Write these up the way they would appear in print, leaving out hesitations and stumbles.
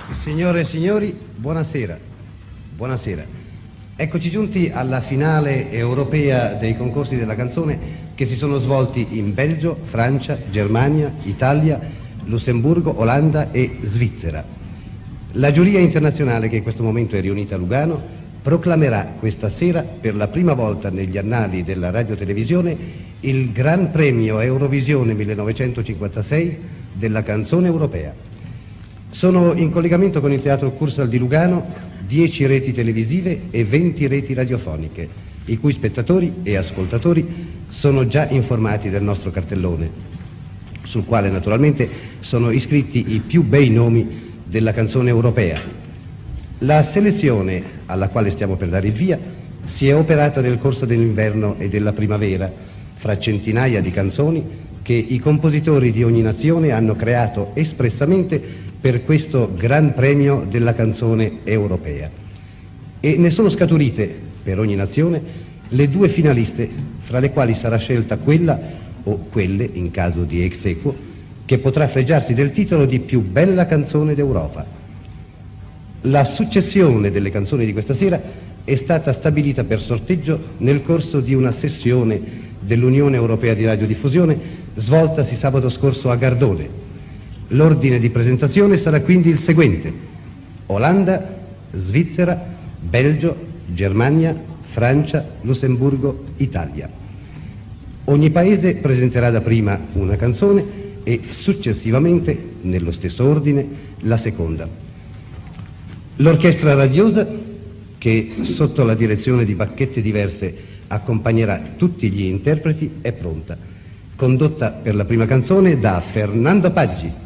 Signore e signori, buonasera. Buonasera. Eccoci giunti alla finale europea dei concorsi della canzone che si sono svolti in Belgio, Francia, Germania, Italia, Lussemburgo, Olanda e Svizzera. La giuria internazionale che in questo momento è riunita a Lugano proclamerà questa sera per la prima volta negli annali della radiotelevisione il Gran Premio Eurovisione 1956 della canzone europea. Sono in collegamento con il Teatro Cursal di Lugano 10 reti televisive e 20 reti radiofoniche, i cui spettatori e ascoltatori sono già informati del nostro cartellone, sul quale naturalmente sono iscritti i più bei nomi della canzone europea. La selezione alla quale stiamo per dare il via si è operata nel corso dell'inverno e della primavera, fra centinaia di canzoni che i compositori di ogni nazione hanno creato espressamente per questo Gran Premio della canzone europea. E ne sono scaturite, per ogni nazione, le 2 finaliste, fra le quali sarà scelta quella, o quelle, in caso di ex aequo, che potrà fregiarsi del titolo di più bella canzone d'Europa. La successione delle canzoni di questa sera è stata stabilita per sorteggio nel corso di una sessione dell'Unione Europea di Radiodiffusione svoltasi sabato scorso a Gardone. L'ordine di presentazione sarà quindi il seguente: Olanda, Svizzera, Belgio, Germania, Francia, Lussemburgo, Italia. Ogni paese presenterà dapprima una canzone e successivamente, nello stesso ordine, la seconda. L'orchestra radiosa, che sotto la direzione di bacchette diverse accompagnerà tutti gli interpreti, è pronta, condotta per la prima canzone da Fernando Paggi.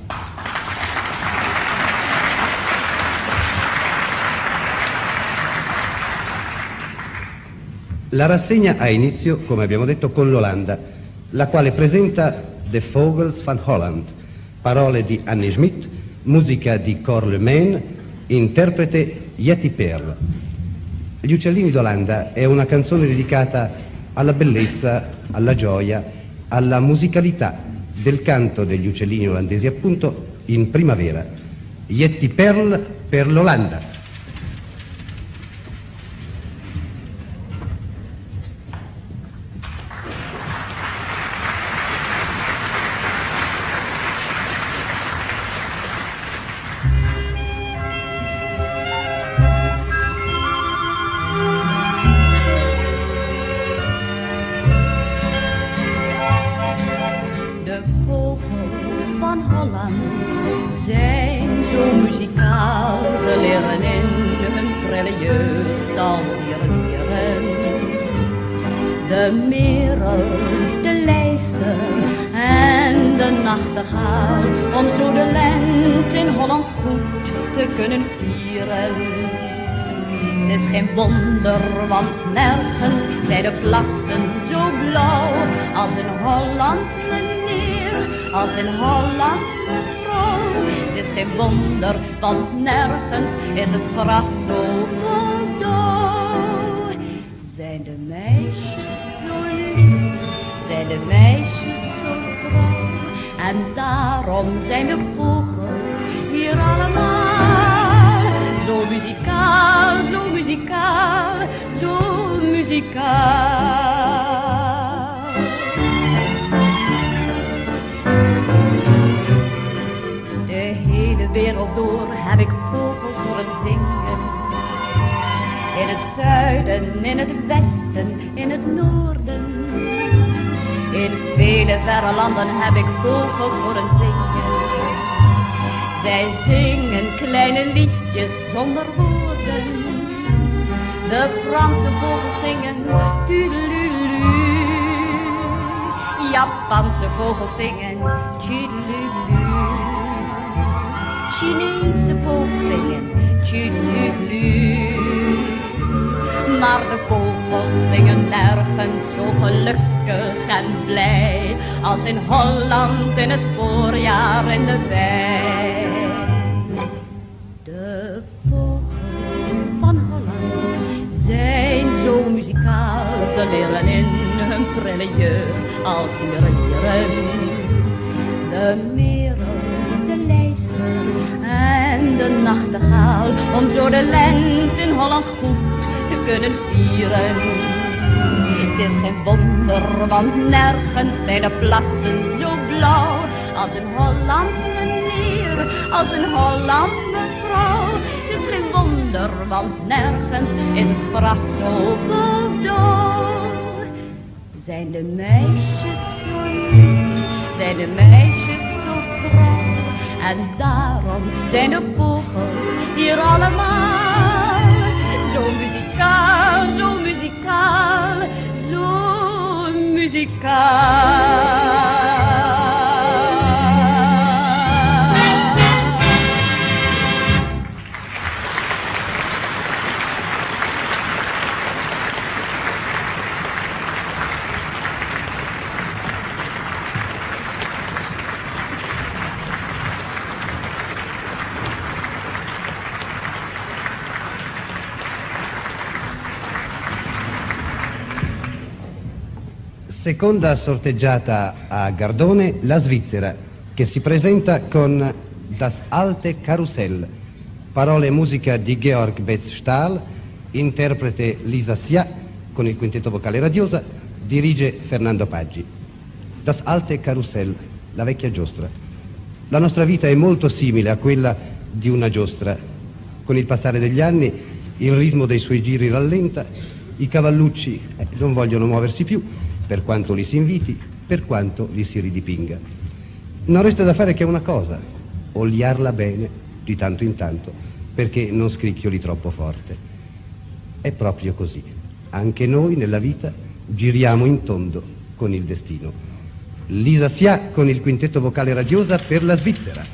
La rassegna ha inizio, come abbiamo detto, con l'Olanda, la quale presenta The Vogels van Holland, parole di Annie Schmidt, musica di Cor Le Main, interprete Yeti Perl. Gli uccellini d'Olanda è una canzone dedicata alla bellezza, alla gioia, alla musicalità del canto degli uccellini olandesi, appunto in primavera. Yeti Perl per l'Olanda. Om zo de lente in Holland goed te kunnen vieren. Het is geen wonder, want nergens zijn de plassen zo blauw als in Holland, meneer, als in Holland, mevrouw. Het is geen wonder, want nergens is het gras zo vol dauw. Zijn de meisjes zo lief, zijn de meisjes zo trouw. En daarom zijn de vogels hier allemaal zo muzikaal, zo muzikaal, zo muzikaal. De hele wereld door heb ik vogels horen zingen. In het zuiden, in het westen, in het noorden. In vele verre landen heb ik vogels horen zingen. Zij zingen kleine liedjes zonder woorden. De Franse vogels zingen tudelulu. Japanse vogels zingen tudelulu. Chinese vogels zingen tudelulu. Maar de vogels zingen nergens zo gelukkig en blij als in Holland in het voorjaar in de wei. De vogels van Holland zijn zo muzikaal, ze leren in hun prille jeugd al tieren. De merel, de lijster en de nachtegaal, om zo de lente in Holland goed te kunnen vieren. Het is geen wonder, want nergens zijn de plassen zo blauw als in Holland, meneer, als in Holland, mevrouw. Het is geen wonder, want nergens is het gras zo blauw. Zijn de meisjes zo lief, zijn de meisjes zo trouw, en daarom zijn de vogels hier allemaal zo muzikaal, zo muzikaal, zo muzikaal. Seconda sorteggiata a Gardone, la Svizzera, che si presenta con Das alte Karussell, parole e musica di Georg Betz Stahl, interprete Lisa Sia, con il quintetto vocale Radiosa, dirige Fernando Paggi. Das alte Karussell, la vecchia giostra. La nostra vita è molto simile a quella di una giostra. Con il passare degli anni il ritmo dei suoi giri rallenta, i cavallucci non vogliono muoversi più, per quanto li si inviti, per quanto li si ridipinga. Non resta da fare che una cosa, oliarla bene di tanto in tanto, perché non scricchioli troppo forte. È proprio così. Anche noi nella vita giriamo in tondo con il destino. Lisa Sia con il quintetto vocale Radiosa per la Svizzera.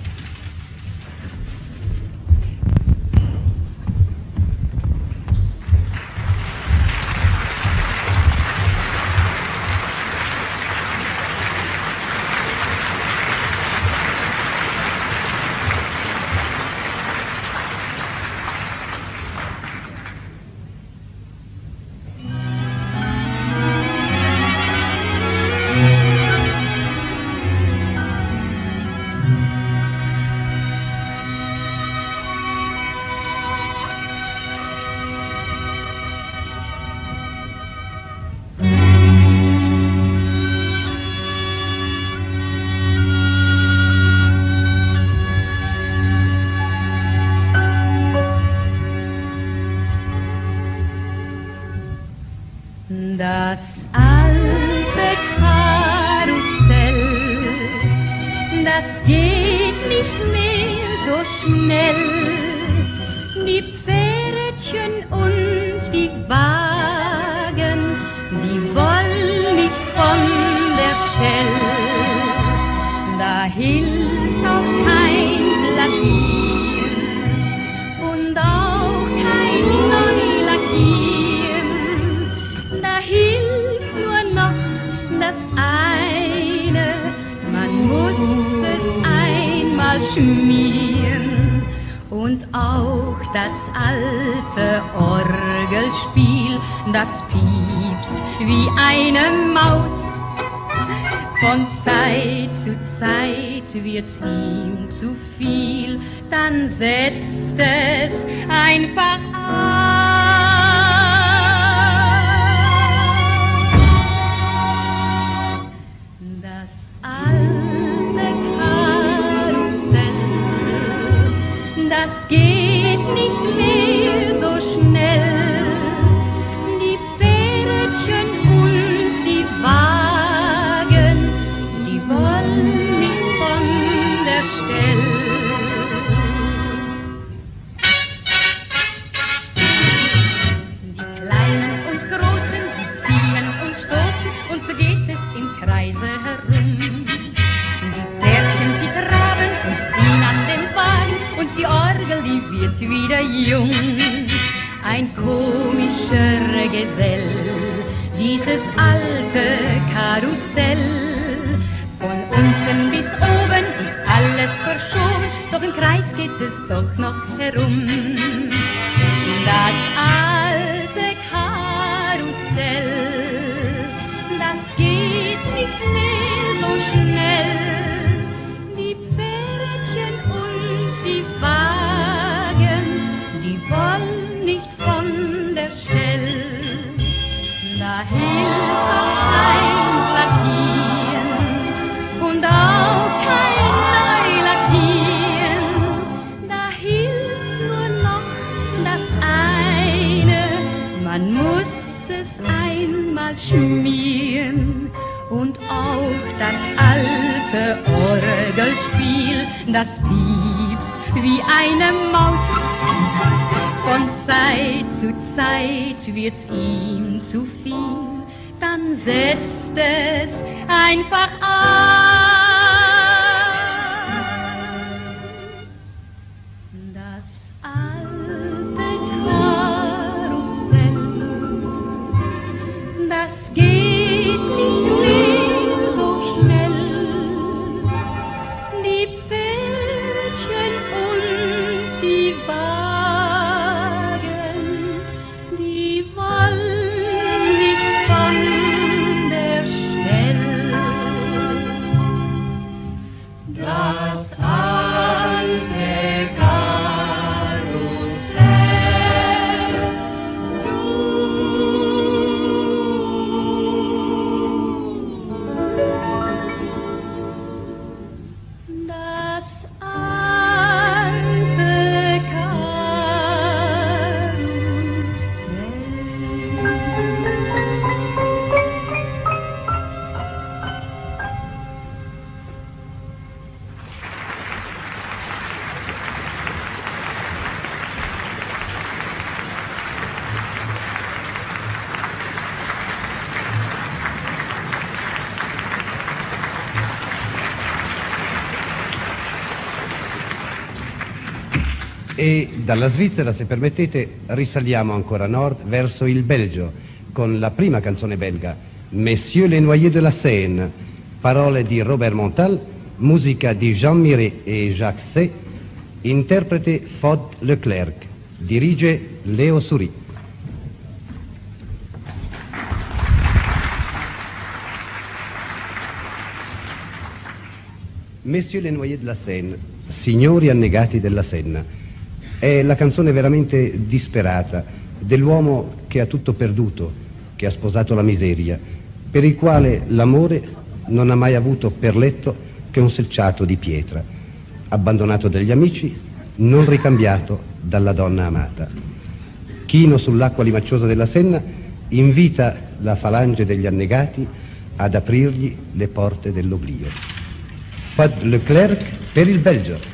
Das alte Karussell, das geht nicht mehr so schnell. Die Pferdchen und die Wagen, die wollen nicht von der Stell. Da hilft auch kein Lackieren und auch kein Neulackieren. Da hilft nur noch das eine, man muss es einmal schmieren. Und auch das alte Orgelspiel, das piepst wie eine Maus. Von Zeit zu Zeit wird's ihm zu viel, dann setzt es einfach aus. Das alte Karussell, das geht nicht mehr so schnell. Die Pferdchen und die Wagen, die wollen nicht von der Stelle. Die Kleinen und Großen, sie ziehen und stoßen und so geht es im Kreise herum. Die Pferdchen, sie traben und ziehen an den Wagen und die Orgel, die wird wieder jung. Ein komischer Gesell, dieses alte Karussell. Von unten bis oben ist alles verschoben, doch im Kreis geht es doch noch herum. Das alte Karussell, das geht nicht mehr so schnell. Die Pferdchen und die Wagen, man muss es einmal schmieren. Und auch das alte Orgelspiel, das piepst wie eine Maus. Von Zeit zu Zeit wird's ihm zu viel, dann setzt es einfach aus. Das alte Karussell, das geht nicht mehr so schnell. Die Pferdchen und die Wagen, die wollen nicht von der Stelle. Das alte Karussell, das alte E dalla Svizzera, se permettete, risaliamo ancora a nord verso il Belgio con la prima canzone belga, Messieurs les Noyers de la Seine, parole di Robert Montal, musica di Jean Miret e Jacques C, interprete Fod Leclerc, dirige Leo Souris. Messieurs les Noyers de la Seine, signori annegati della Senna, è la canzone veramente disperata dell'uomo che ha tutto perduto, che ha sposato la miseria, per il quale l'amore non ha mai avuto per letto che un selciato di pietra, abbandonato dagli amici, non ricambiato dalla donna amata. Chino sull'acqua limacciosa della Senna invita la falange degli annegati ad aprirgli le porte dell'oblio. Fod Leclerc per il Belgio.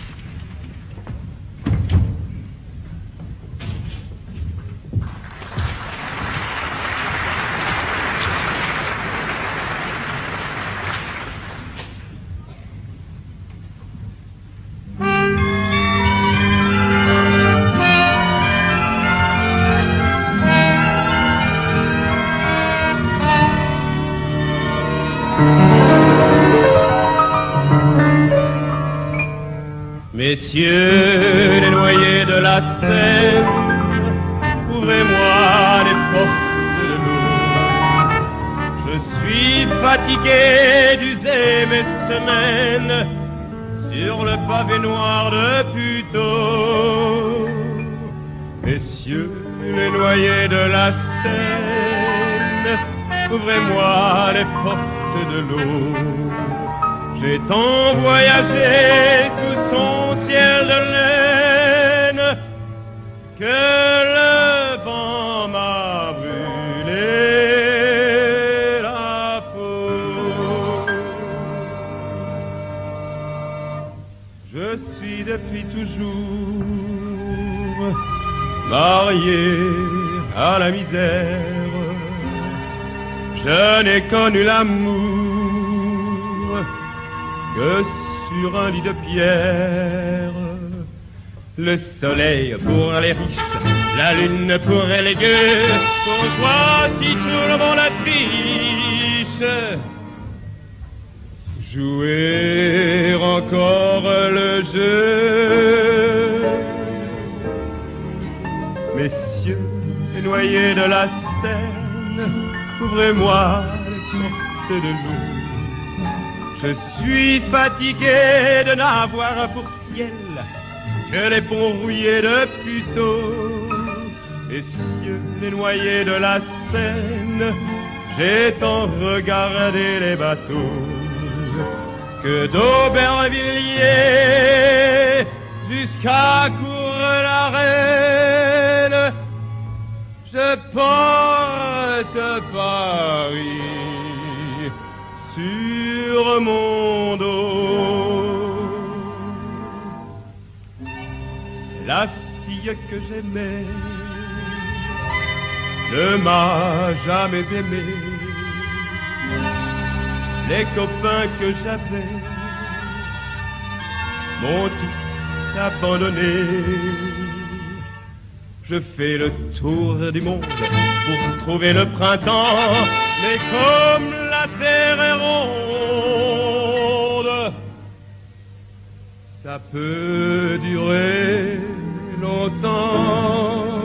Messieurs les noyés de la Seine, ouvrez-moi les portes de l'eau. Je suis fatigué d'user mes semaines sur le pavé noir de Puteaux. Messieurs les noyés de la Seine, ouvrez-moi les portes de l'eau. J'ai tant voyagé sous son ciel de laine que le vent m'a brûlé la peau. Je suis depuis toujours marié à la misère. Je n'ai connu l'amour que sur un lit de pierre. Le soleil pour les riches, la lune pour les gueux. Pourquoi si tout le monde triche? Jouer encore le jeu. Messieurs les noyés de la Seine, ouvrez-moi les portes de l'eau. Je suis fatigué de n'avoir pour ciel que les ponts rouillés de Puteaux. Messieurs les noyés de la Seine, j'ai tant regardé les bateaux que d'Aubervilliers jusqu'à Cour-la-Reine, je pense Paris sur mon dos. La fille que j'aimais ne m'a jamais aimé. Les copains que j'avais m'ont tous abandonné. Je fais le tour du monde pour trouver le printemps, mais comme la terre est ronde, ça peut durer longtemps.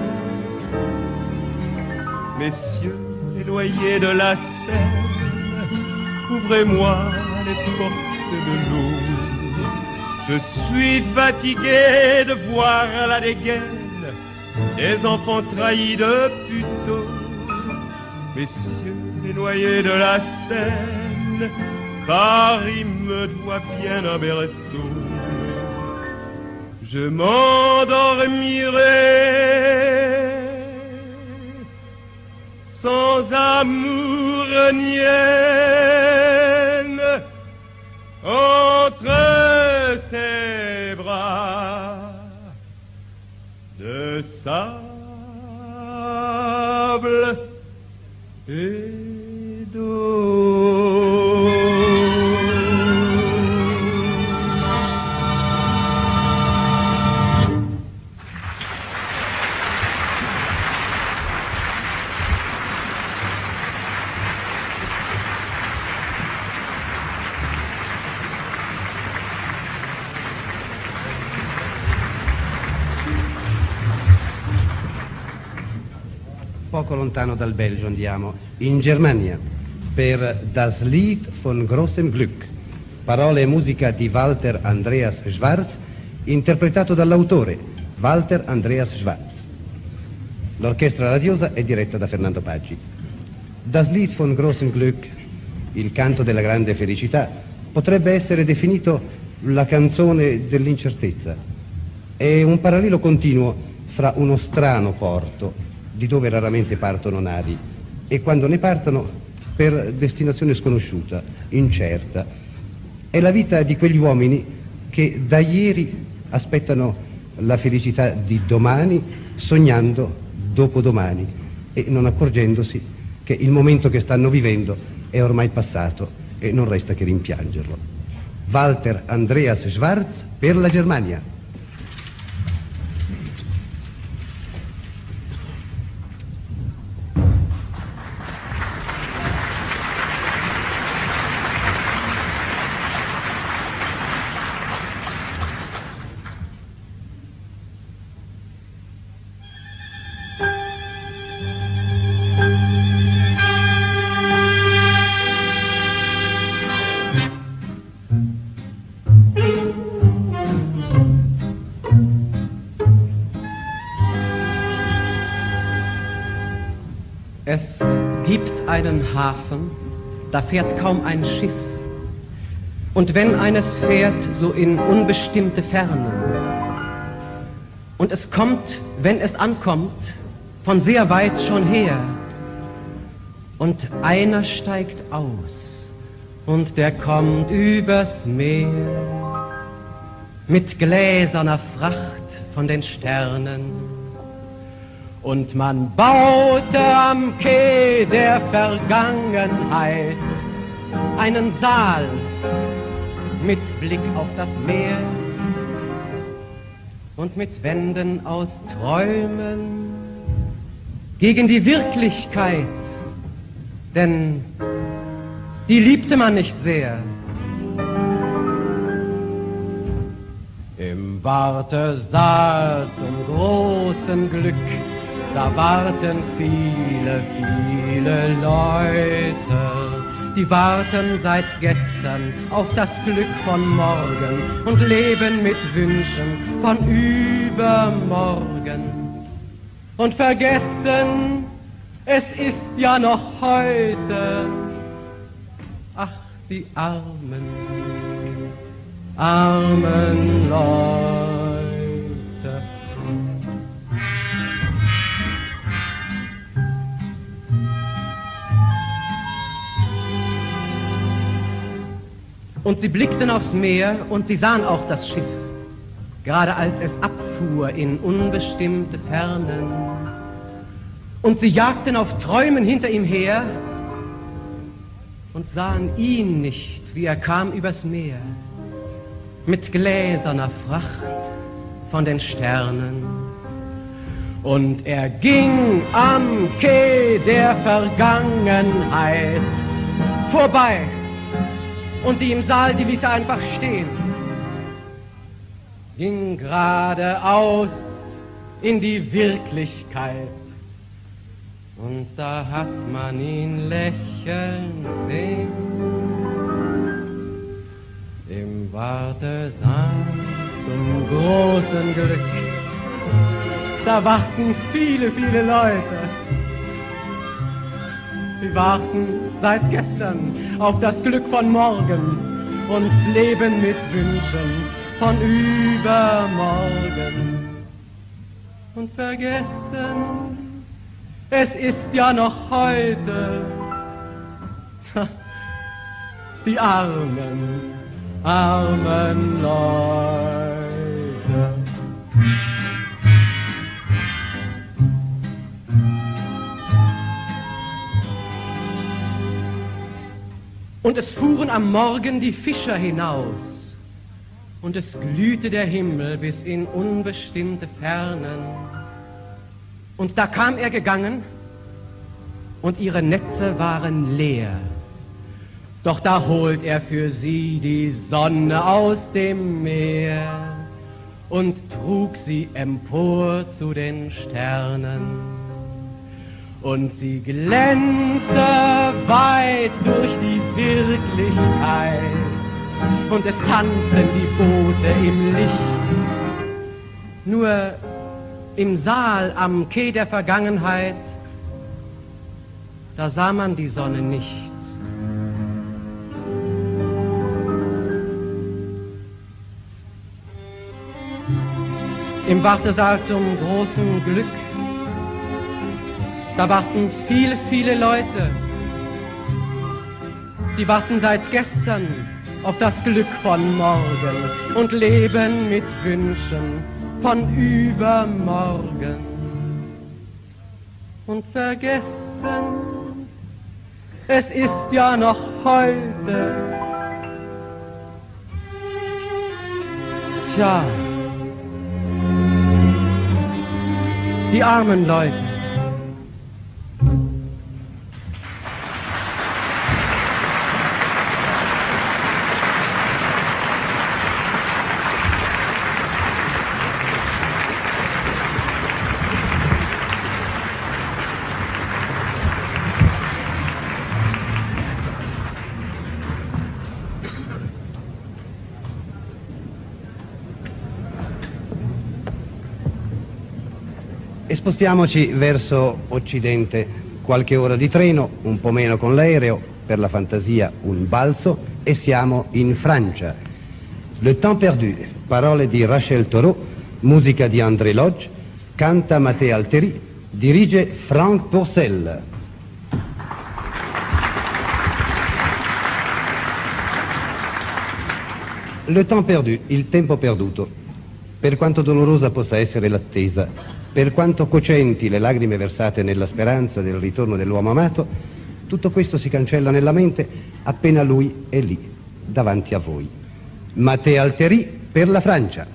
Messieurs les loyers de la Seine, ouvrez-moi les portes de l'eau. Je suis fatigué de voir la dégaine des enfants trahis depuis tôt. Messieurs les noyés de la Seine, Paris me doit bien un berceau. Je m'endormirai sans amour ni haine entre ses bras de sable et d'eau. Poco lontano dal Belgio andiamo, in Germania, per Das Lied von großem Glück, parole e musica di Walter Andreas Schwarz, interpretato dall'autore, Walter Andreas Schwarz. L'orchestra radiosa è diretta da Fernando Paggi. Das Lied von großem Glück, il canto della grande felicità, potrebbe essere definito la canzone dell'incertezza. È un parallelo continuo fra uno strano porto, di dove raramente partono navi, e quando ne partono per destinazione sconosciuta, incerta. È la vita di quegli uomini che da ieri aspettano la felicità di domani, sognando dopodomani e non accorgendosi che il momento che stanno vivendo è ormai passato e non resta che rimpiangerlo. Walter Andreas Schwarz per la Germania. Es gibt einen Hafen, da fährt kaum ein Schiff. Und wenn eines fährt, so in unbestimmte Fernen. Und es kommt, wenn es ankommt, von sehr weit schon her. Und einer steigt aus und der kommt übers Meer. Mit gläserner Fracht von den Sternen. Und man baute am Quai der Vergangenheit einen Saal mit Blick auf das Meer und mit Wänden aus Träumen gegen die Wirklichkeit, denn die liebte man nicht sehr. Im Wartesaal zum großen Glück, da warten viele, viele Leute, die warten seit gestern auf das Glück von morgen und leben mit Wünschen von übermorgen. Und vergessen, es ist ja noch heute. Ach, die armen, armen Leute. Und sie blickten aufs Meer und sie sahen auch das Schiff, gerade als es abfuhr in unbestimmte Fernen. Und sie jagten auf Träumen hinter ihm her und sahen ihn nicht, wie er kam übers Meer, mit gläserner Fracht von den Sternen. Und er ging am Quai der Vergangenheit vorbei. Und die im Saal, die ließ er einfach stehen. Ging geradeaus in die Wirklichkeit. Und da hat man ihn lächeln sehen. Im Wartesaal zum großen Glück. Da warten viele, viele Leute. Sie warten seit gestern auf das Glück von morgen und leben mit Wünschen von übermorgen. Und vergessen, es ist ja noch heute. Die armen, armen Leute. Und es fuhren am Morgen die Fischer hinaus, und es glühte der Himmel bis in unbestimmte Fernen. Und da kam er gegangen, und ihre Netze waren leer. Doch da holt er für sie die Sonne aus dem Meer und trug sie empor zu den Sternen. Und sie glänzte weit durch die Wirklichkeit und es tanzten die Boote im Licht. Nur im Saal am Quai der Vergangenheit, da sah man die Sonne nicht. Im Wartesaal zum großen Glück, da warten viele, viele Leute. Die warten seit gestern auf das Glück von morgen und leben mit Wünschen von übermorgen. Und vergessen, es ist ja noch heute. Tja, die armen Leute. E spostiamoci verso occidente, qualche ora di treno, un po' meno con l'aereo, per la fantasia un balzo, e siamo in Francia. Le temps perdu, parole di Rachel Thoreau, musica di André Lodge, canta Matteo Alteri, dirige Franck Pourcel. Le temps perdu, il tempo perduto. Per quanto dolorosa possa essere l'attesa, per quanto cocenti le lagrime versate nella speranza del ritorno dell'uomo amato, tutto questo si cancella nella mente appena lui è lì, davanti a voi. Matteo Alteri per la Francia.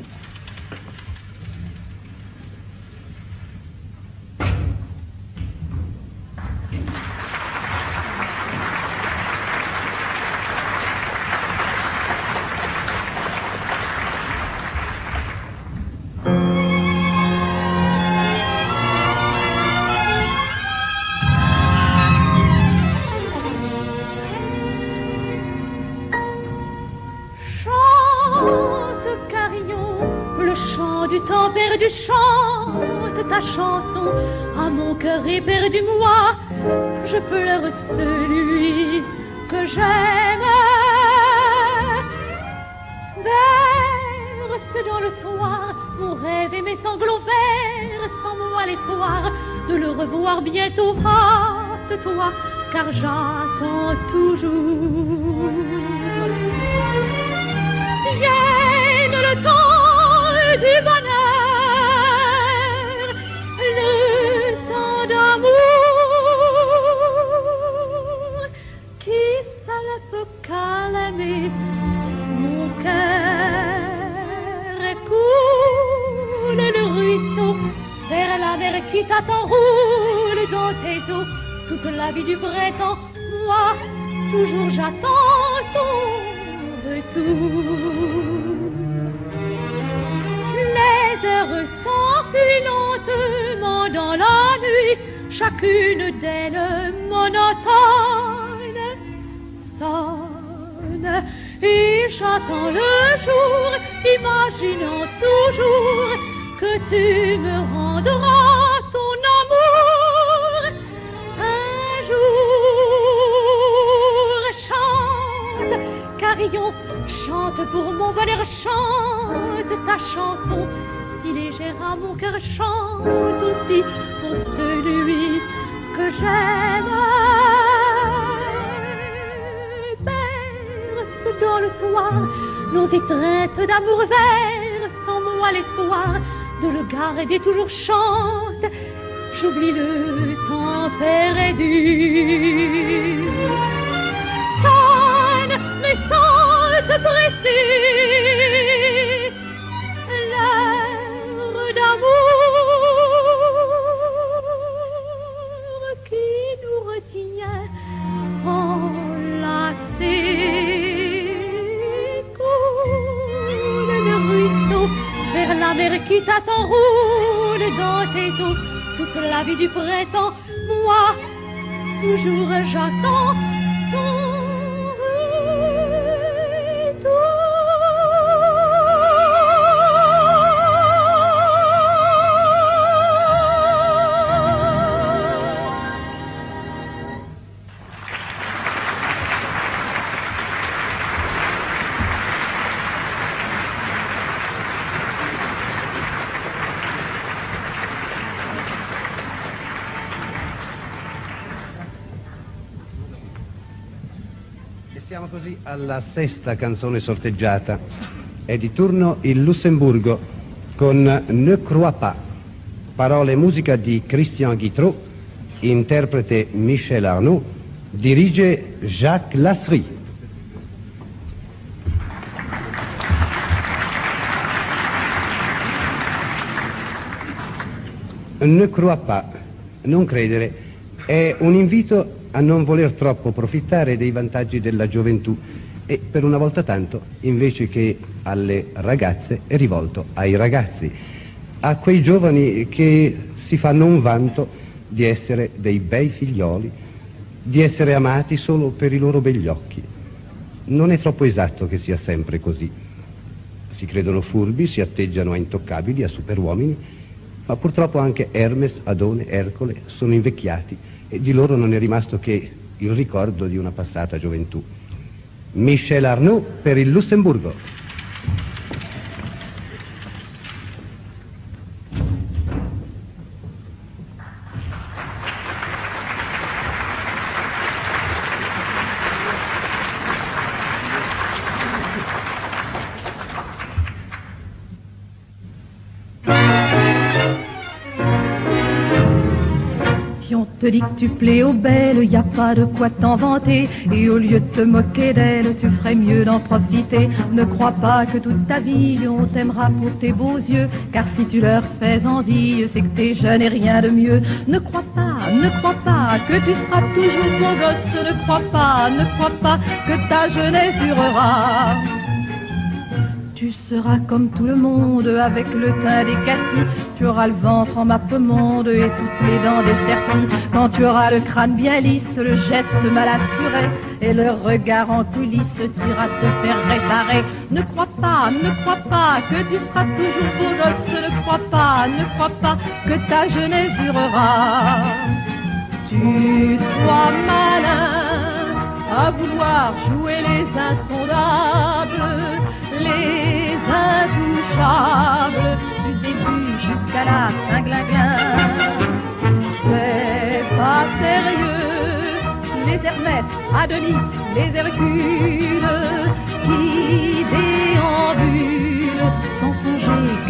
Chante ta chanson à mon cœur éperdu, moi je pleure celui que j'aime. Verse dans le soir mon rêve et mes sanglots verts, sans moi l'espoir de le revoir bientôt. Hâte-toi car j'attends toujours. Vienne le temps du bonheur, le temps d'amour qui seul peut calmer mon cœur. Et coule le ruisseau vers la mer qui t'attend, roule dans tes eaux toute la vie du printemps. Moi, toujours j'attends ton retour. Les heures s'enfuient lentement dans la nuit, chacune d'elles monotone sonne. Et j'attends le jour, imaginant toujours que tu me rendras ton amour. Un jour, chante, carillon, chante pour mon bonheur, chante ta chanson. Si légère à mon cœur, chante aussi pour celui que j'aime. Berce dans le soir nos étreintes d'amour, verse en moi l'espoir de le garder toujours, chante. J'oublie le temps perdu. Sonne, mais sans te presser, l'heure d'amour qui nous retient enlacés. Coule le ruisseau vers la mer qui t'attend, roule dans tes eaux toute la vie du printemps. Moi, toujours j'attends ton retour. Siamo così alla sesta canzone sorteggiata. È di turno il Lussemburgo con Ne crois pas, parole e musica di Christian Guittereau, interprete Michel Arnaud, dirige Jacques Lasserie. Ne crois pas, non credere, è un invito a non voler troppo approfittare dei vantaggi della gioventù e per una volta tanto, invece che alle ragazze, è rivolto ai ragazzi, a quei giovani che si fanno un vanto di essere dei bei figlioli, di essere amati solo per i loro begli occhi. Non è troppo esatto che sia sempre così. Si credono furbi, si atteggiano a intoccabili, a superuomini, ma purtroppo anche Hermes, Adone, Ercole sono invecchiati e di loro non è rimasto che il ricordo di una passata gioventù. Michel Arnaud per il Lussemburgo. Te dis que tu plais aux belles, y a pas de quoi t'en vanter. Et au lieu de te moquer d'elles, tu ferais mieux d'en profiter. Ne crois pas que toute ta vie on t'aimera pour tes beaux yeux, car si tu leur fais envie, c'est que t'es jeune et rien de mieux. Ne crois pas que tu seras toujours beau gosse. Ne crois pas que ta jeunesse durera. Tu seras comme tout le monde, avec le teint des Cathy. Tu auras le ventre en mappemonde et toutes les dents desserties. Quand tu auras le crâne bien lisse, le geste mal assuré et le regard en coulisses, tu iras te faire réparer. Ne crois pas que tu seras toujours beau gosse. Ne crois pas que ta jeunesse durera. Tu te crois malin à vouloir jouer les insondables, les intouchables, du début jusqu'à la Saint-Glinglin. C'est pas sérieux, les Hermès, Adonis, les Hercules,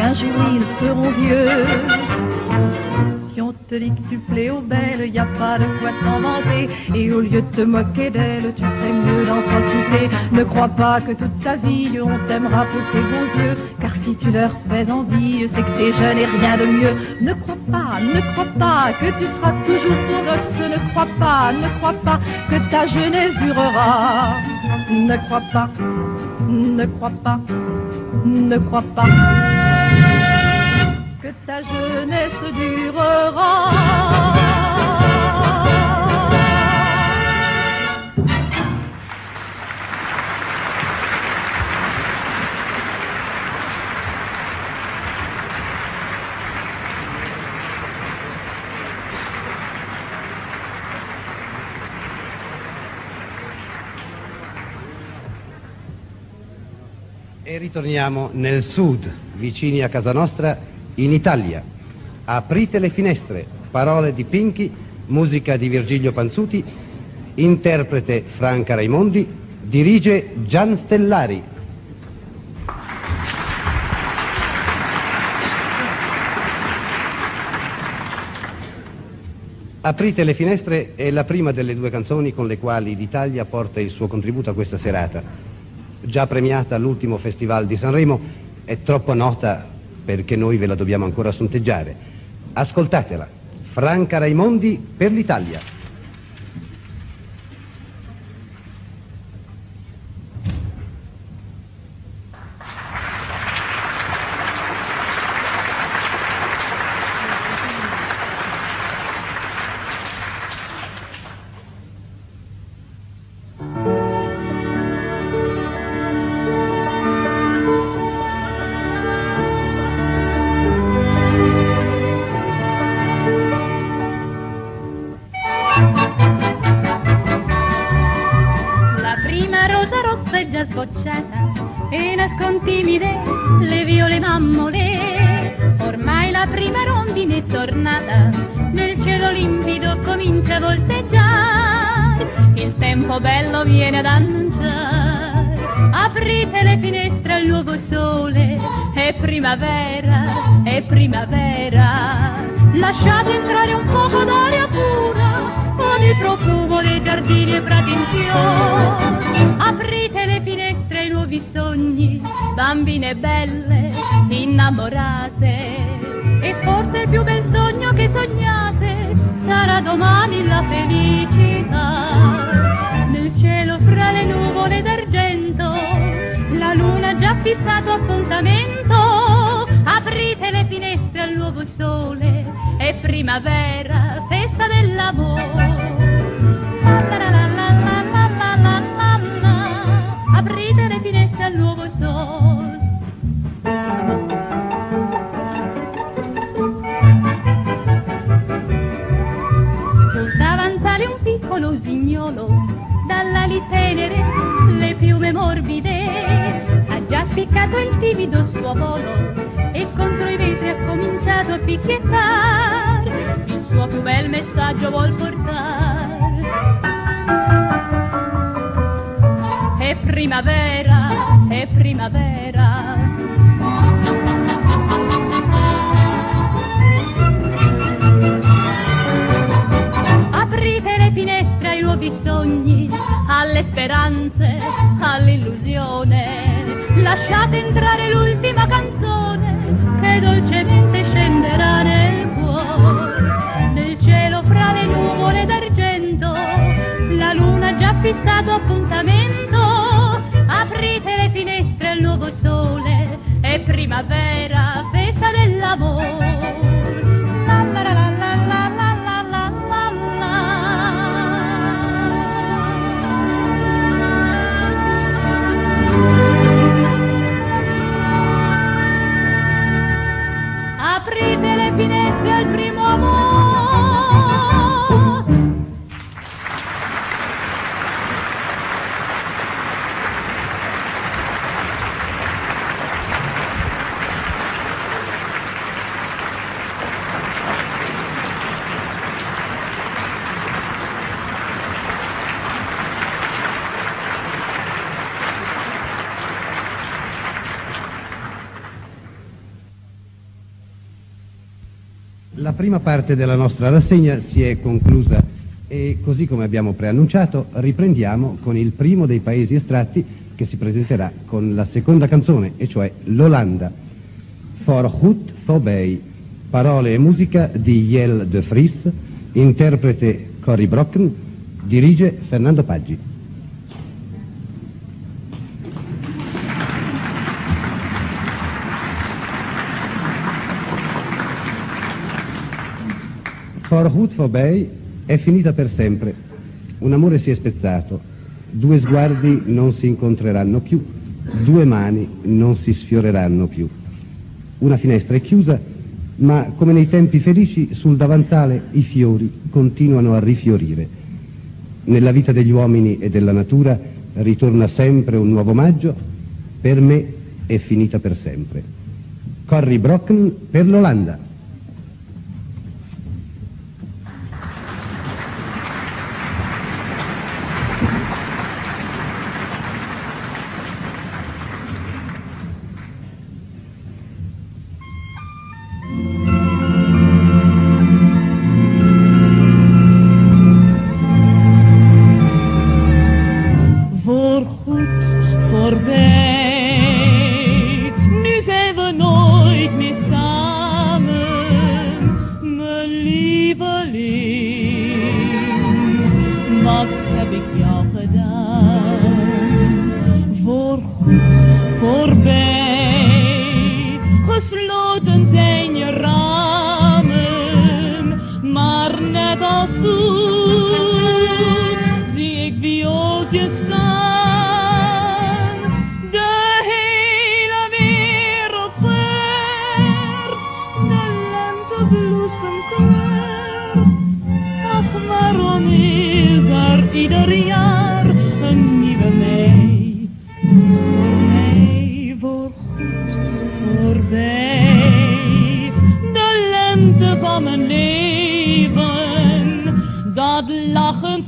qu'un jour ils seront vieux. Si on te dit que tu plais aux belles, y a pas de quoi t'en vanter. Et au lieu de te moquer d'elles, tu ferais mieux d'en profiter. Ne crois pas que toute ta vie on t'aimera pour tes beaux yeux, car si tu leur fais envie, c'est que t'es jeune et rien de mieux. Ne crois pas que tu seras toujours beau gosse. Ne crois pas que ta jeunesse durera. Ne crois pas que ta jeunesse durera. E ritorniamo nel sud, vicini a casa nostra, in Italia. Aprite le finestre, parole di Pinchi, musica di Virgilio Panzuti, interprete Franca Raimondi, dirige Gian Stellari. Aprite le finestre è la prima delle due canzoni con le quali l'Italia porta il suo contributo a questa serata. Già premiata all'ultimo Festival di Sanremo, è troppo nota perché noi ve la dobbiamo ancora sonteggiare. Ascoltatela, Franca Raimondi per l'Italia. Sbocciata e nascon timide le viole mammole. Ormai la prima rondine è tornata, nel cielo limpido comincia a volteggiare. Il tempo bello viene ad annunciare. Aprite le finestre al nuovo sole, è primavera, è primavera. Lasciate entrare un poco d'aria pura, con il profumo dei giardini e prati in fiore. Aprite le finestre ai nuovi sogni, bambine belle, innamorate. E forse il più bel sogno che sognate sarà domani la felicità. Nel cielo fra le nuvole d'argento, la luna ha già fissato appuntamento. Aprite le finestre al nuovo sole, è primavera, festa dell'amore. Aprite le finestre al nuovo sole. Sul davanzale un piccolo usignolo, dall'ali tenere, le piume morbide, ha già spiccato il timido suo volo e contro i vetri ha cominciato a picchiettare. Il suo più bel messaggio vuol portare. È primavera, è primavera. Aprite le finestre ai nuovi sogni, alle speranze, all'illusione. Lasciate entrare l'ultima canzone che dolcemente scenderà nel cuore. Nel cielo fra le nuvole d'argento, la luna ha già fissato appuntamento. Aprite le finestre al nuovo sole, è primavera, festa dell'amore. La la la la la la la la la la. Aprite le finestre al primo amore. La prima parte della nostra rassegna si è conclusa e, così come abbiamo preannunciato, riprendiamo con il primo dei paesi estratti che si presenterà con la seconda canzone, e cioè l'Olanda. Voorgoed voorbij, parole e musica di Jelle de Vries, interprete Corrie Brocken, dirige Fernando Paggi. Voorgoed voorbij è finita per sempre. Un amore si è spezzato, due sguardi non si incontreranno più, due mani non si sfioreranno più. Una finestra è chiusa, ma come nei tempi felici sul davanzale i fiori continuano a rifiorire. Nella vita degli uomini e della natura ritorna sempre un nuovo maggio, per me è finita per sempre. Corrie Brocken per l'Olanda. Gesloten zijn je ramen, maar net als toen zie ik viooltjes staan. De hele wereld geurt, de lentebloesem kleurt. Ach, waarom is er ieder jaar een nieuwe mei? Is voor mij voorgoed voorbij. De lente van mijn leven, dat lachend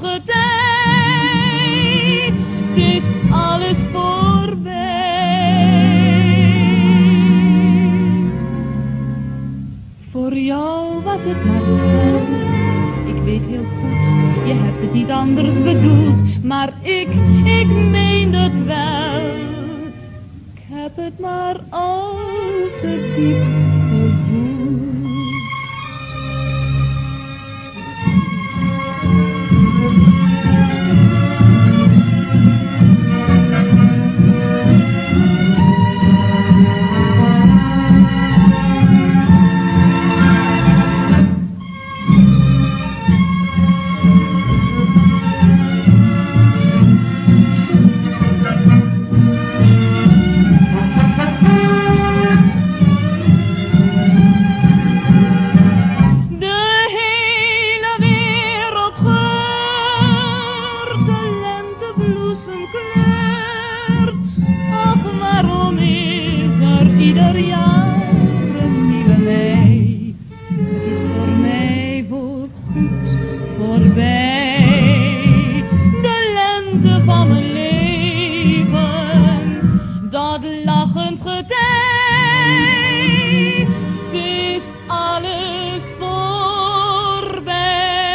getij, het is alles voorbij. Voor jou was het maar spel, ik weet heel goed, je hebt het niet anders bedoeld, maar ik meen het wel. Ik heb het maar al te diep gevoeld. Ieder jaar een nieuwe mei, het is voor mij voorgoed voorbij. De lente van mijn leven, dat lachend getij, het is alles voorbij.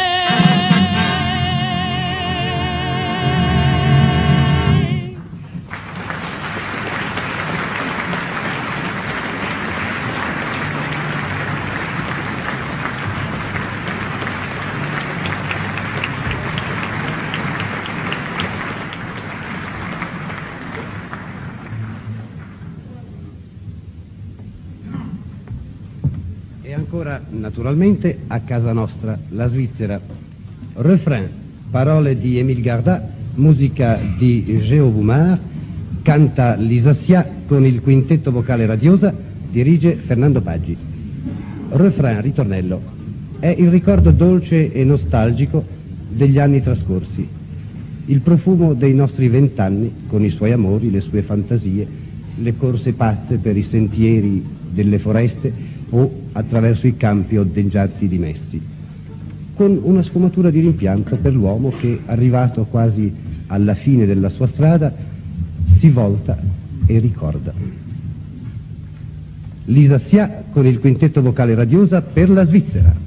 E ancora, naturalmente, a casa nostra, la Svizzera. Refrain, parole di Émile Garda, musica di Géo Boumard, canta Lisa Sia con il quintetto vocale Radiosa, dirige Fernando Paggi. Refrain, ritornello, è il ricordo dolce e nostalgico degli anni trascorsi, il profumo dei nostri 20 anni con i suoi amori, le sue fantasie, le corse pazze per i sentieri delle foreste o attraverso i campi oddeggiati di Messi, con una sfumatura di rimpianto per l'uomo che, arrivato quasi alla fine della sua strada, si volta e ricorda. Lisa Sia con il quintetto vocale Radiosa per la Svizzera.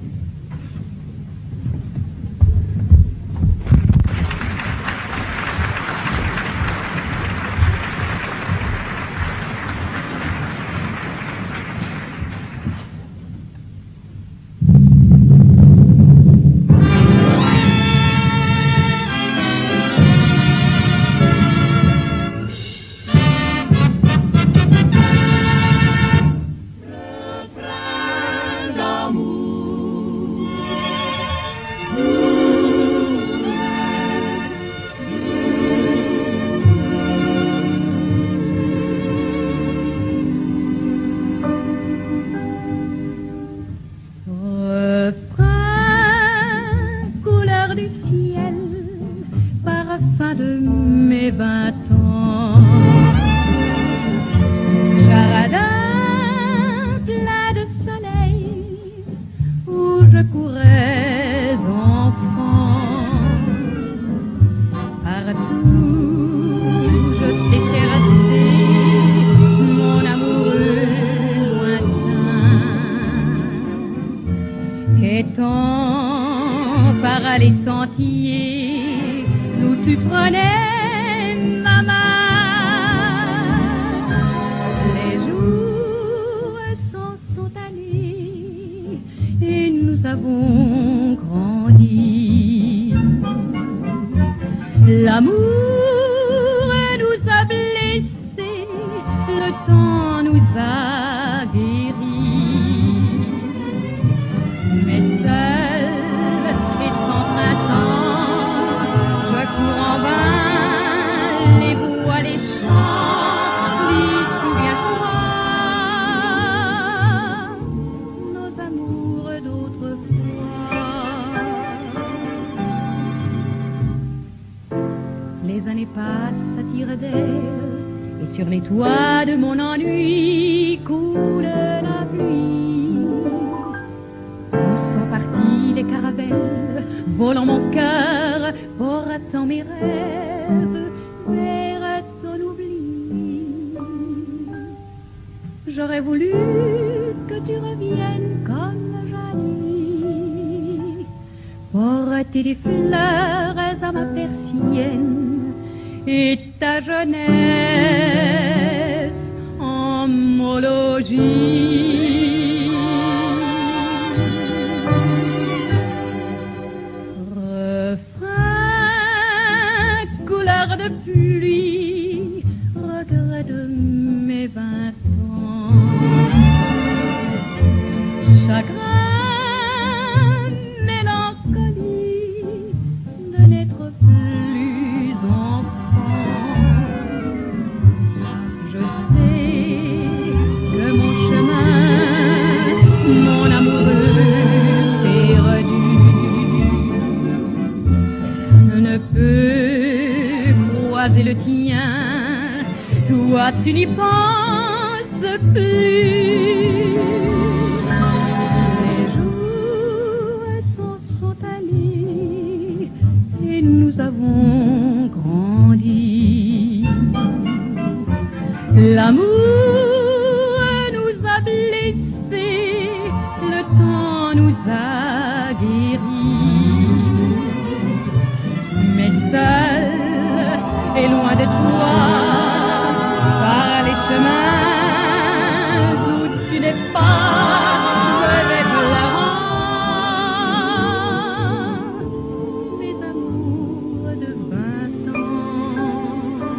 Les sentiers d'où tu prenais ma main, les jours s'en sont allés et nous avons grandi. L'amour nous a blessés, le temps nous a guéris, mais seul en vain les bois, les champs, dis souviens-toi nos amours d'autrefois. Les années passent à tire-d'aile et sur les toits de mon ennui coule la pluie. Où sont partis les caravelles volant mon cœur, portant mes rêves vers ton oubli. J'aurais voulu que tu reviennes comme jadis, porter des fleurs à ma persienne et ta jeunesse en mologie. De pluie, regret de mes 20 ans, chagrin, mélancolie de n'être plus enfant. Je sais que mon chemin, mon amoureux perdu, ne peut croiser le tien, toi tu n'y penses plus. Les jours s'en sont allés et nous avons grandi. L'amour nous a blessés, le temps nous a guéris, mais seul et loin de toi, par les chemins où tu n'es pas, je vais pleurant mes amours de 20 ans.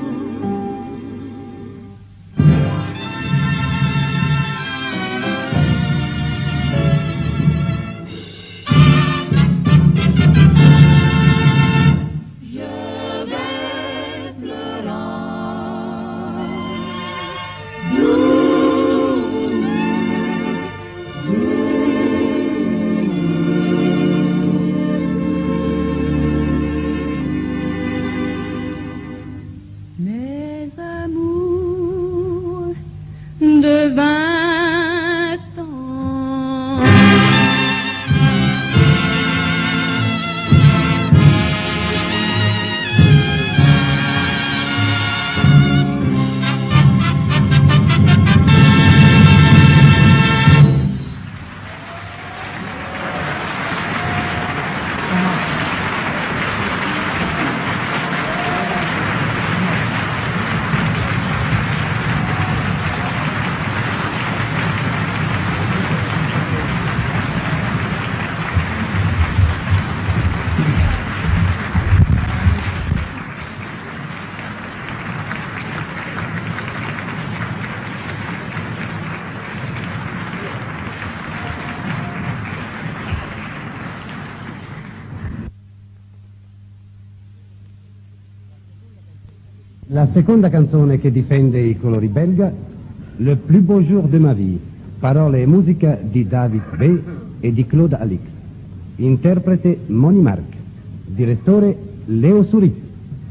La seconda canzone che difende i colori belga, Le plus beau jour de ma vie, parole e musica di David B. e di Claude Alix. Interprete Moni Marc, direttore Leo Suri.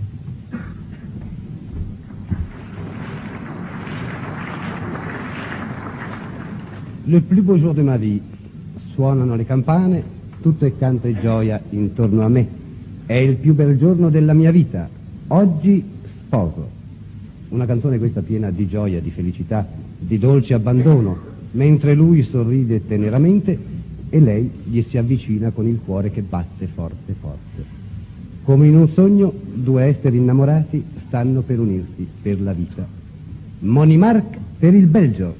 Le plus beau jour de ma vie. Suonano le campane, tutto è canto e gioia intorno a me. È il più bel giorno della mia vita. Oggi sposo. Una canzone questa piena di gioia, di felicità, di dolce abbandono, mentre lui sorride teneramente e lei gli si avvicina con il cuore che batte forte forte. Come in un sogno, due esseri innamorati stanno per unirsi per la vita. Moni Marc per il Belgio.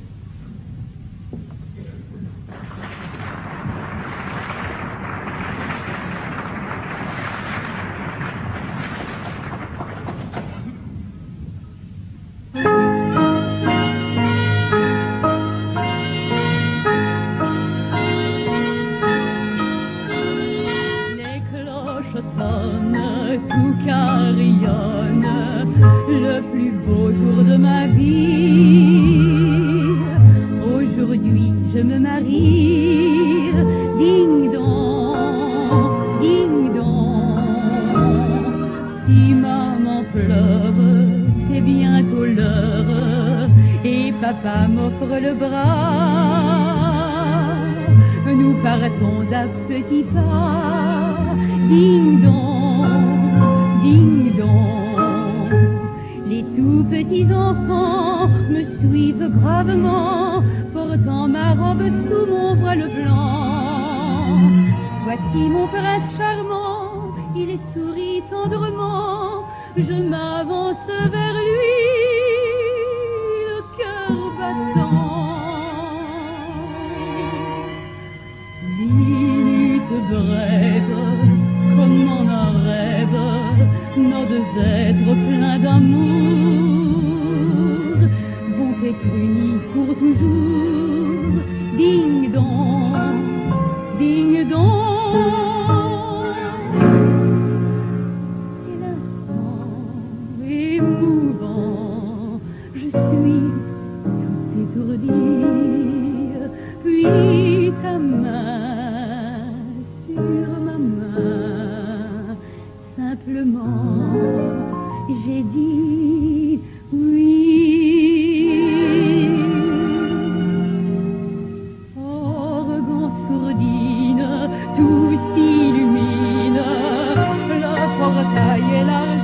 Papa m'offre le bras, nous partons à petits pas, ding dong, ding dong. Les tout petits enfants me suivent gravement, portant ma robe sous mon voile blanc. Voici mon prince charmant, il sourit tendrement, je m'avance vers lui. Brève, comme en un rêve, nos deux êtres pleins d'amour vont être unis pour toujours. Ding dong, ding dong. Et l'instant émouvant, je suis tout étourdi, puis ta main sur ma main, simplement j'ai dit oui. Organ, sourdine, tout s'illumine, le portail est large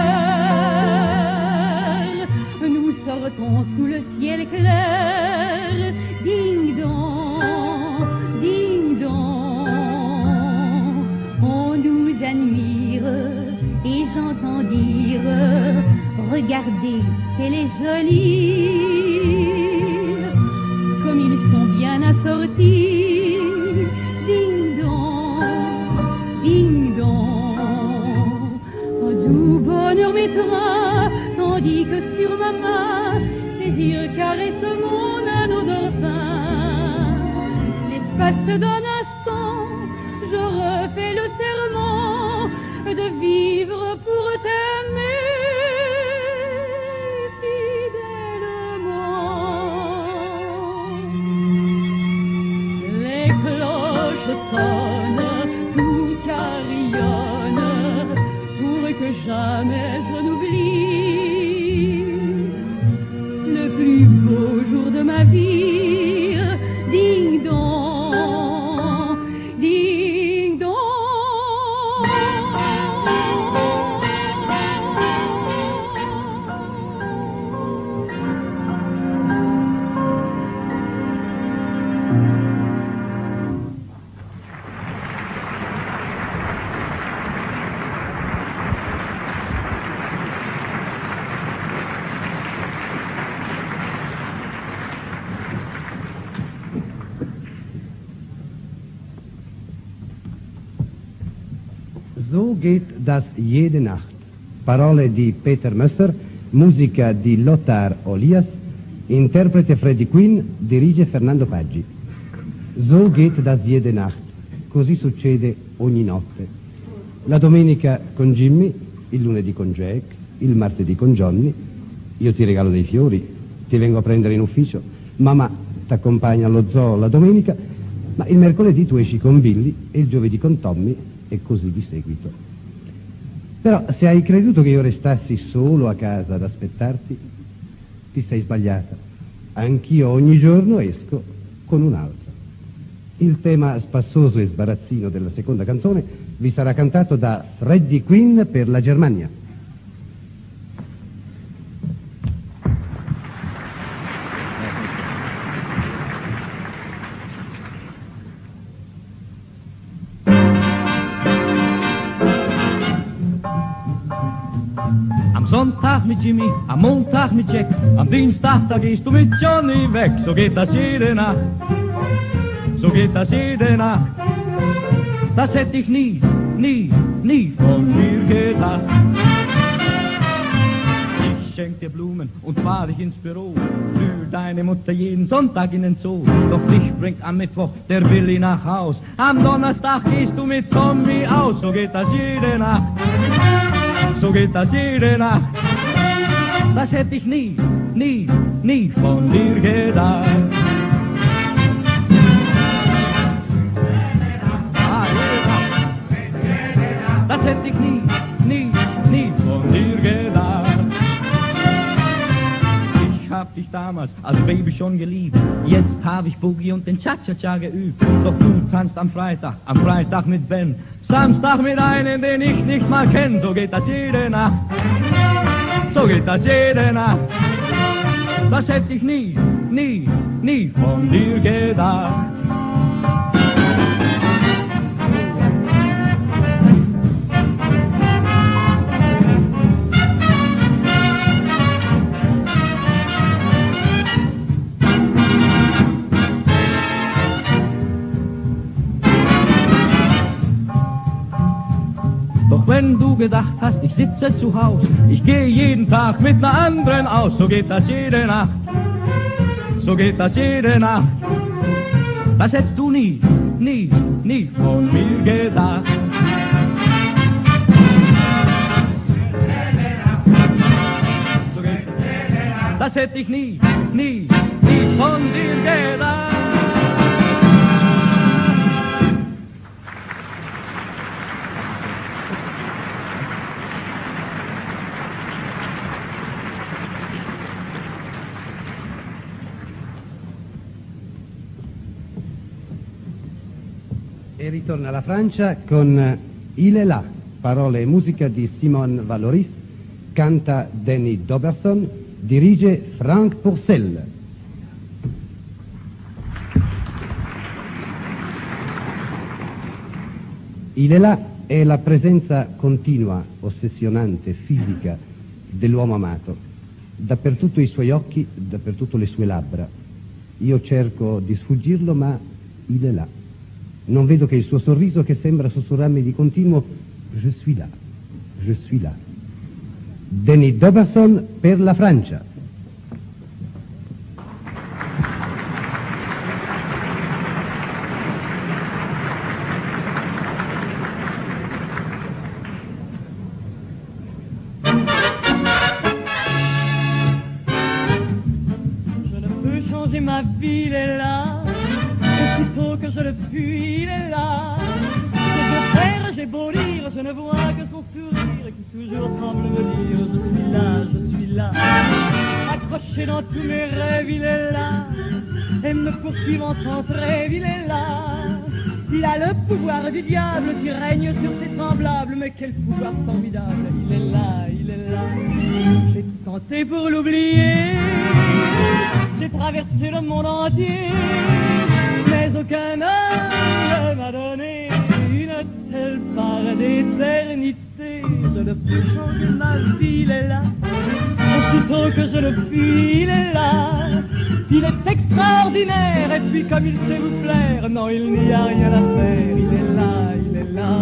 ouvert, nous sortons sous le ciel clair, ding dong, ding dong. On nous admire et j'entends dire, regardez, elle est jolie, comme ils sont bien assortis. Ding dong, ding dong. Un doux bonheur mettra, tandis que sur ma main, les yeux caressent mon anneau d'or fin. L'espace d'un instant, je refais le serment de vivre pour t'aimer fidèlement. Les cloches sonnent, tout carillonne, pour que jamais je n'oublie le plus beau jour de ma vie. Ding dong, ding dong. So geht das jede Nacht. Parole di Peter Musser, musica di Lothar Olias, interprete Freddie Quinn, dirige Fernando Paggi. So geht das jede Nacht. Così succede ogni notte. La domenica con Jimmy, il lunedì con Jack, il martedì con Johnny, io ti regalo dei fiori, ti vengo a prendere in ufficio, mamma t'accompagna allo zoo la domenica, ma il mercoledì tu esci con Billy e il giovedì con Tommy e così di seguito. Però se hai creduto che io restassi solo a casa ad aspettarti, ti sei sbagliata. Anch'io ogni giorno esco con un'altra. Il tema spassoso e sbarazzino della seconda canzone vi sarà cantato da Freddie Quinn per la Germania. Am Sonntag mit Jimmy, am Montag mit Jack, am Dienstag da gehst du mit Johnny weg. So geht das jede Nacht, so geht das jede Nacht. Das hätte ich nie, nie, nie von mir gedacht. Ich schenk dir Blumen und fahr dich ins Büro, für deine Mutter jeden Sonntag in den Zoo. Doch dich bringt am Mittwoch der Billy nach Haus, am Donnerstag gehst du mit Tommy aus. So geht das jede Nacht, so geht das jede Nacht. Das hätte ich nie, nie, nie von dir gedacht. Das hätte ich nie, nie, nie von dir gedacht. Ich hab dich damals als Baby schon geliebt. Jetzt hab ich Boogie und den Cha-Cha-Cha geübt. Doch du tanzt am Freitag mit Ben, Samstag mit einem, den ich nicht mal kenn. So geht das jede Nacht, so geht das jede Nacht. Das hätte ich nie, nie, nie von dir gedacht. Doch wenn du gedacht hast, ich sitze zu Haus, ich gehe jeden Tag mit einer anderen aus, so geht das jede Nacht, so geht das jede Nacht. Das hättest du nie, nie, nie von mir gedacht. Das hätte ich nie, nie, nie von dir gedacht. E ritorna alla Francia con Il est là, parole e musica di Simone Valoris, canta Danny Doberson, dirige Frank Purcell. Il est là è la presenza continua, ossessionante, fisica dell'uomo amato, dappertutto i suoi occhi, dappertutto le sue labbra. Io cerco di sfuggirlo, ma il est là. Non vedo che il suo sorriso che sembra sussurrarmi di continuo je suis là, je suis là. Danny Doberson per la Francia. Je ne peux changer ma vie, il est là. Aussitôt que je le fuis, il est là. Que je perds, j'ai beau lire, je ne vois que son sourire qui toujours semble me dire je suis là, je suis là. Accroché dans tous mes rêves, il est là. Et me poursuivant sans trêve, il est là. Il a le pouvoir du diable qui règne sur ses semblables. Mais quel pouvoir formidable, il est là, il est là. J'ai tout tenté pour l'oublier. J'ai traversé le monde entier. Mais aucun homme ne m'a donné une telle part d'éternité. Je ne peux changer ma vie, il est là. Aussitôt que je le fuis, il est là. Il est extraordinaire et puis comme il sait vous plaire, non, il n'y a rien à faire. Il est là, il est là.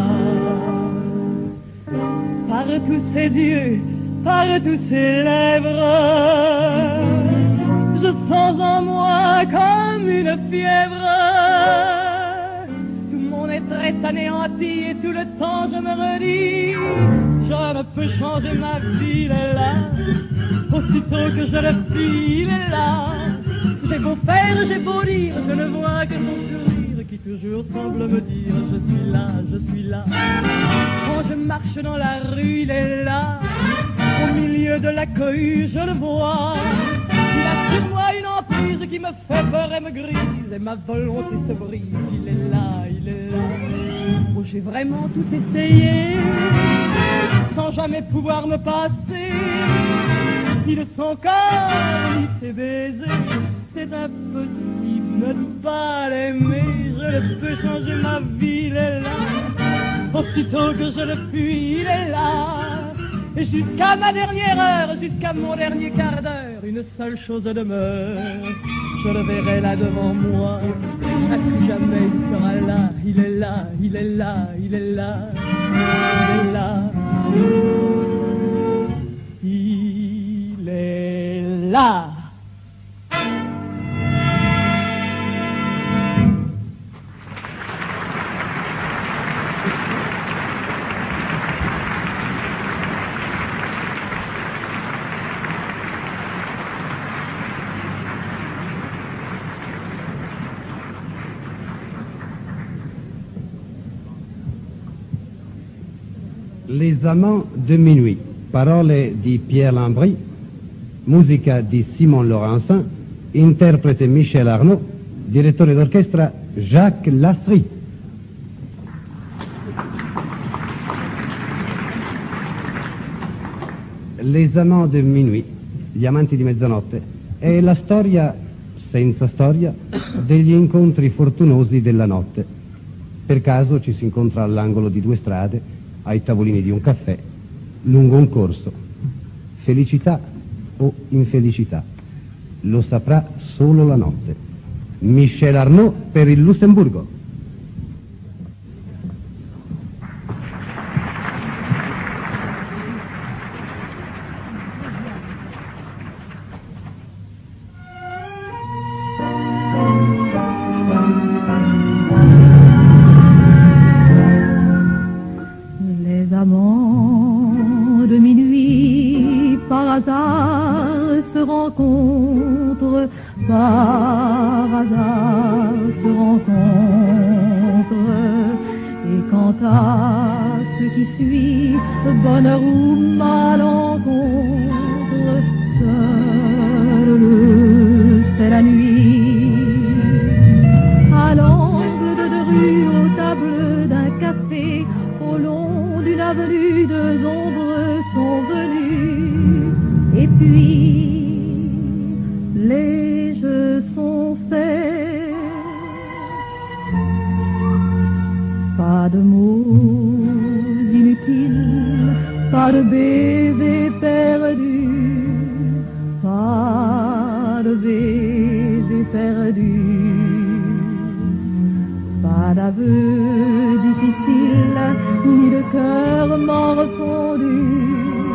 Par tous ses yeux, par tous ses lèvres, je sens en moi comme une fièvre. Tout mon être est anéanti et tout le temps je me redis, je ne peux changer ma vie, il est là. Aussitôt que je le fuis, il est là. J'ai beau faire, j'ai beau dire, je ne vois que son sourire qui toujours semble me dire je suis là, je suis là. Quand je marche dans la rue, il est là. Au milieu de la cohue, je le vois. Il a sur moi une emprise qui me fait peur et me grise, et ma volonté se brise. Il est là, il est là. Oh, j'ai vraiment tout essayé, sans jamais pouvoir me passer. Ni de son corps, ni de ses baisers. C'est impossible de ne pas l'aimer. Je ne peux changer ma vie, il est là. Aussitôt que je le fuis, il est là. Et jusqu'à ma dernière heure, jusqu'à mon dernier quart d'heure, une seule chose demeure. Je le verrai là devant moi. À tout jamais il sera là. Il est là, il est là, il est là. Il est là. Il est là. Les amants de minuit, parole di Pierre Lambry, musica di Simon Laurencin, interprete Michel Arnaud, direttore d'orchestra Jacques Lastry. Les amants de minuit, gli amanti di mezzanotte, è la storia, senza storia, degli incontri fortunosi della notte. Per caso ci si incontra all'angolo di due strade, ai tavolini di un caffè, lungo un corso. Felicità o infelicità? Lo saprà solo la notte. Michel Arnaud per il Lussemburgo. Se rencontrent, par hasard se rencontrent, et quant à ce qui suit, bonheur ou malencontre, seul le sait la nuit. À l'angle de deux rues, aux tables d'un café, au long d'une avenue, deux ombres sont venues, et puis les jeux sont faits. Pas de mots inutiles, pas de baisers perdus, pas de baisers perdus, pas d'aveux difficiles, ni de cœurs morfondus,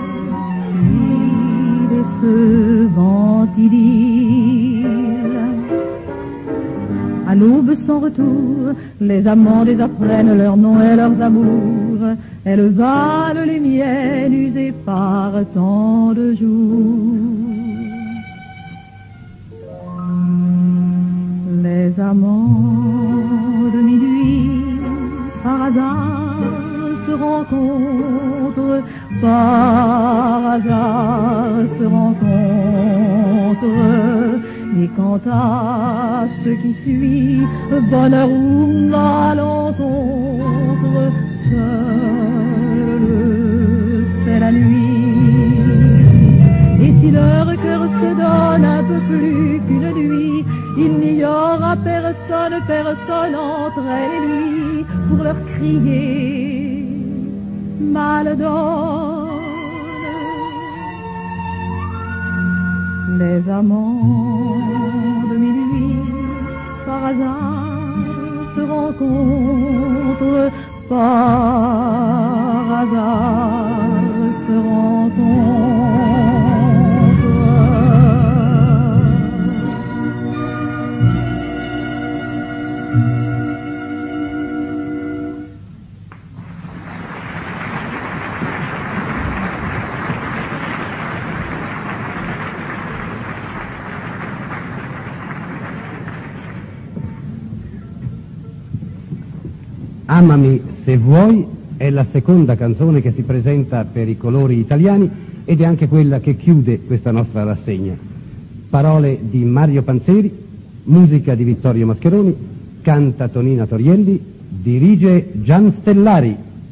décevant idylle. À l'aube sans retour, les amants désapprennent leurs noms et leurs amours. Elles valent les miennes usées par tant de jours. Les amants de minuit, par hasard, se rencontrent, par hasard se rencontrent. Mais quant à ce qui suit, bonheur ou malencontre, seul c'est la nuit. Et si leur cœur se donne un peu plus qu'une nuit, il n'y aura personne, personne entre elle et lui pour leur crier mal donne. Les amants de minuit, par hasard, se rencontrent, par hasard, se rencontrent. Amami se vuoi è la seconda canzone che si presenta per i colori italiani ed è anche quella che chiude questa nostra rassegna. Parole di Mario Panzeri, musica di Vittorio Mascheroni, canta Tonina Torielli, dirige Gian Stellari.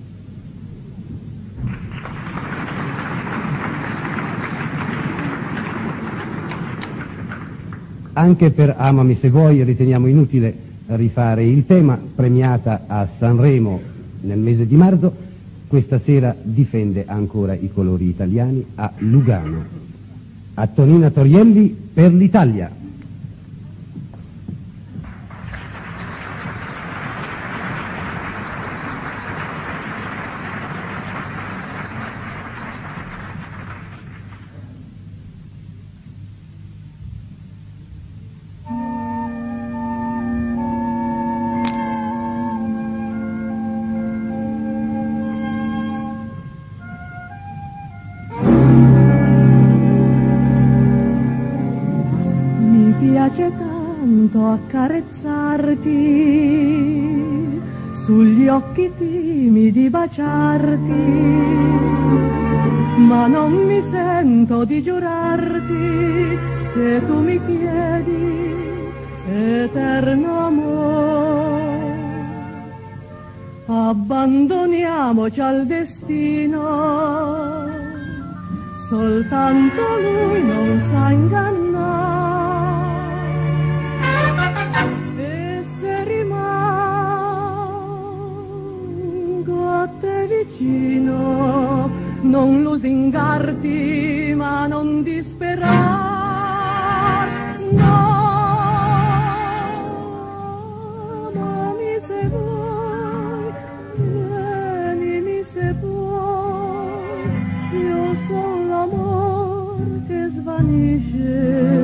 Anche per Amami se vuoi riteniamo inutile rifare il tema, premiata a Sanremo nel mese di marzo, questa sera difende ancora i colori italiani a Lugano. A Tonina Torielli per l'Italia. Piace tanto accarezzarti, sugli occhi timidi baciarti, ma non mi sento di giurarti se tu mi chiedi eterno amore. Abbandoniamoci al destino, soltanto lui non sa ingannare. Vicino, non lusingarti ma non disperar, no, amami se vuoi, tienimi se puoi, io son l'amor che svanisce,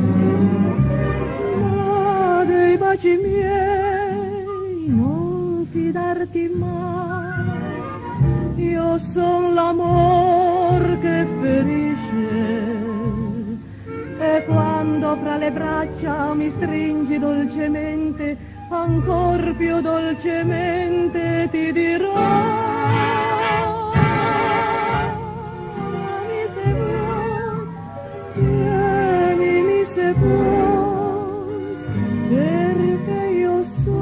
ma dei baci miei non fidarti mai. Io son l'amor che ferisce e quando fra le braccia mi stringi dolcemente, ancor più dolcemente ti dirò. Amami se vuoi, tienimi se vuoi, perché io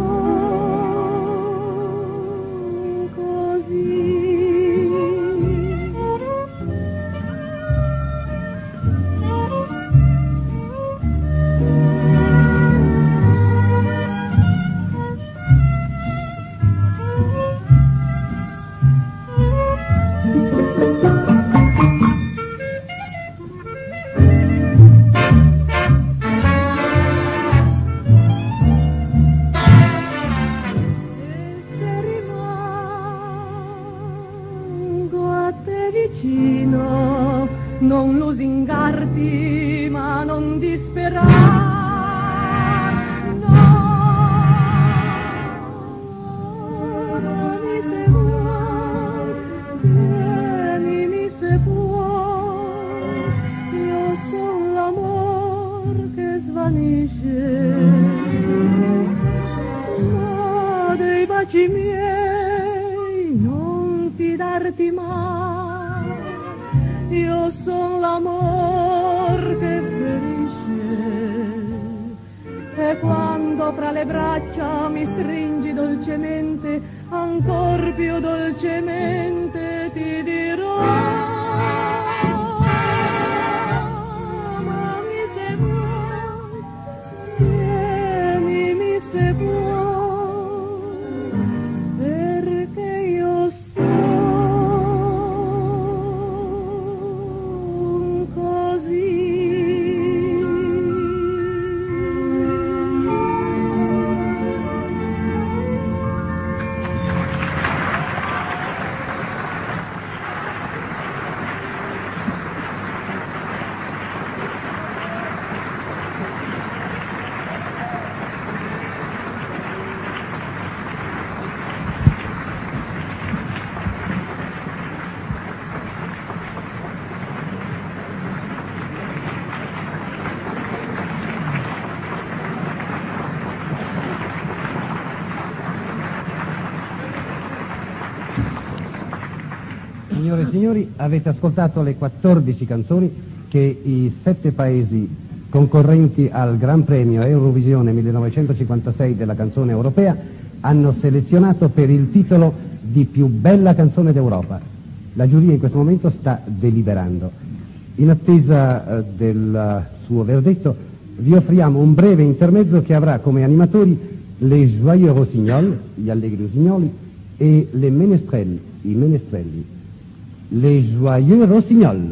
sono così. Non lusingarti ma non disperar, no, amami se vuoi, tienimi se puoi, io son l'amor che svanisce, ma dei baci miei non fidarti mai. Io son l'amor che ferisce e quando fra le braccia mi stringi dolcemente, ancor più dolcemente ti dirò. Amami se vuoi, tienimi se vuoi, perché io sono Signore e signori, avete ascoltato le 14 canzoni che i 7 paesi concorrenti al Gran Premio Eurovisione 1956 della canzone europea hanno selezionato per il titolo di più bella canzone d'Europa. La giuria in questo momento sta deliberando. In attesa del suo verdetto vi offriamo un breve intermezzo che avrà come animatori les joyeux rossignols, gli allegri usignoli, e les menestrels, i menestrelli. Les joyeux rossignols.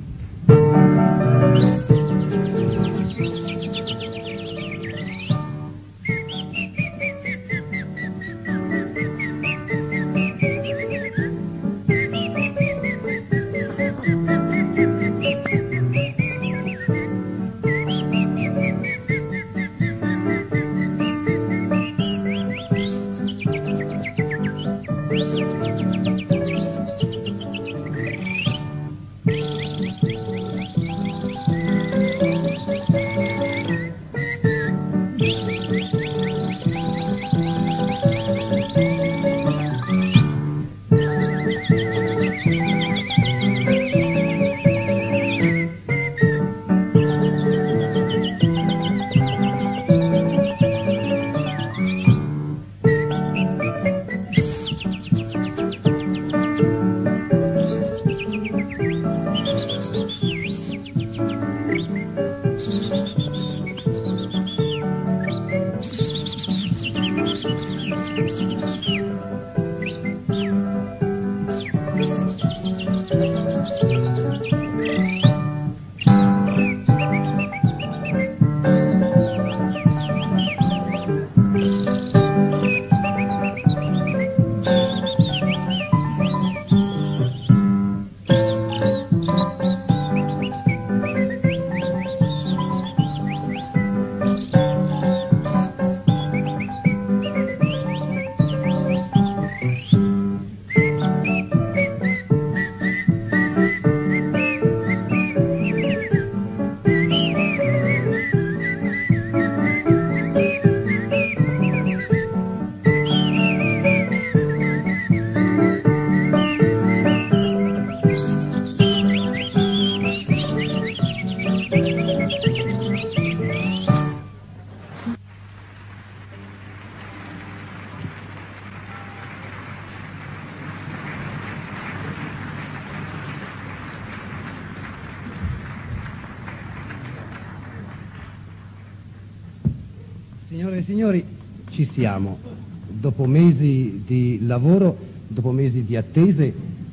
Signore e signori, ci siamo. Dopo mesi di lavoro, dopo mesi di attese,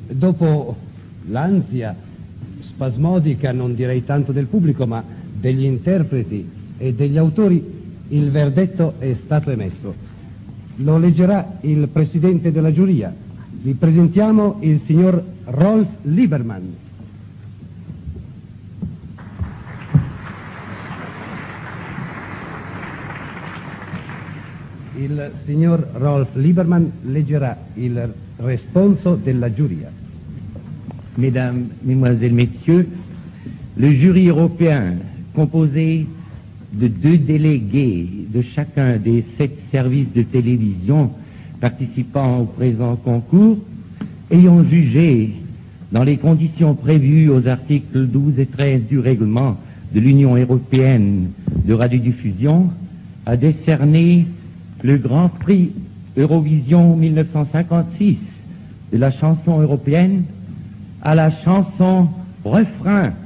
dopo l'ansia spasmodica, non direi tanto del pubblico, ma degli interpreti e degli autori, il verdetto è stato emesso. Lo leggerà il presidente della giuria. Vi presentiamo il signor Rolf Lieberman. Il signor Rolf Lieberman leggerà il responso della giuria. Mesdames, Mesdemoiselles, Messieurs, le jury européen, composé de 2 délégués de chacun des 7 services de télévision participant au présent concours, ayant jugé dans les conditions prévues aux articles 12 et 13 du règlement de l'Union européenne de radiodiffusion, a décerné le Grand Prix Eurovision 1956 de la chanson européenne à la chanson Refrain.